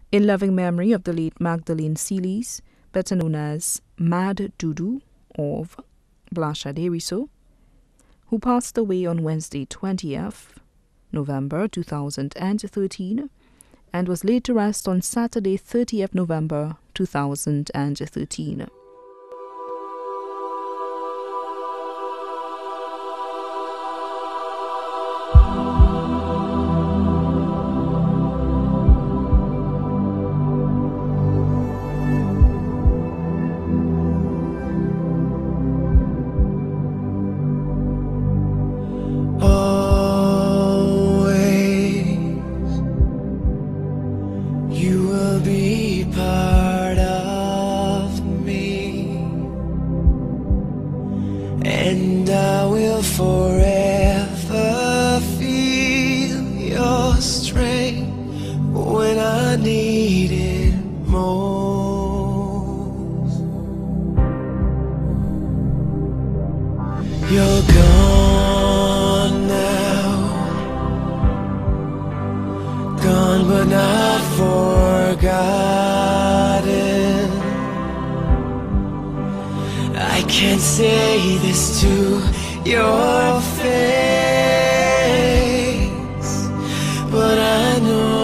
in loving memory of the late Magdalene Seelys, better known as Mad Dudu of Blanchard Riso, who passed away on Wednesday 20th November 2013 and was laid to rest on Saturday 30th November 2013. You will be part of me, and I will forever feel your strength when I need it most. You're gone now, gone but not forgotten. I can't say this to your face, but I know